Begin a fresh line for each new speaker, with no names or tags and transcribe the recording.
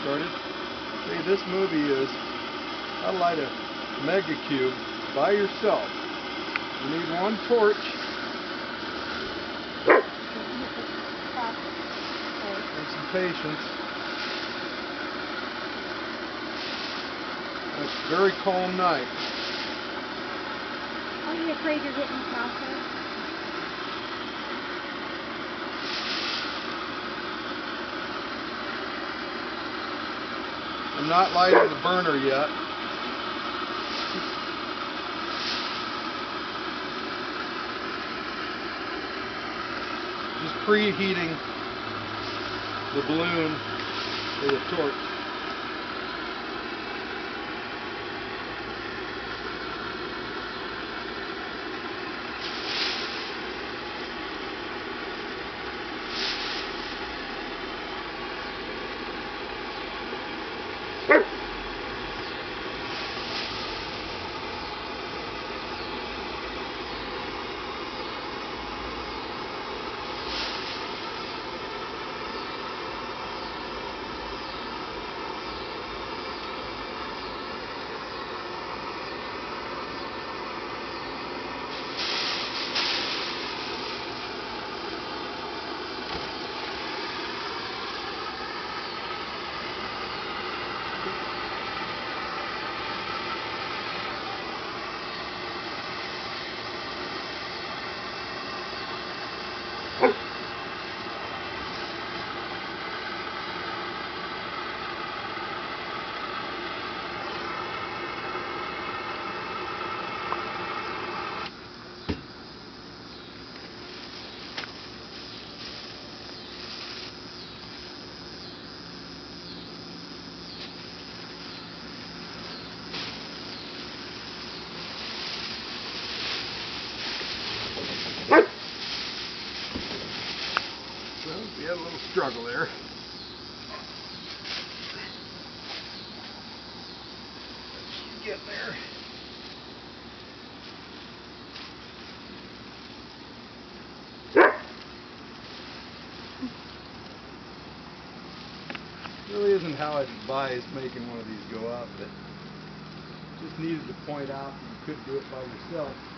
started. See, this movie is how to light a Megacube by yourself. You need one torch and some patience. It's a very calm night.
Are you afraid you're getting frostbite?
I'm not lighting the burner yet. Just preheating the balloon with a torch. Well, we had a little struggle there. Get there. Really isn't how I'd advise making one of these go up, but just needed to point out that you could do it by yourself.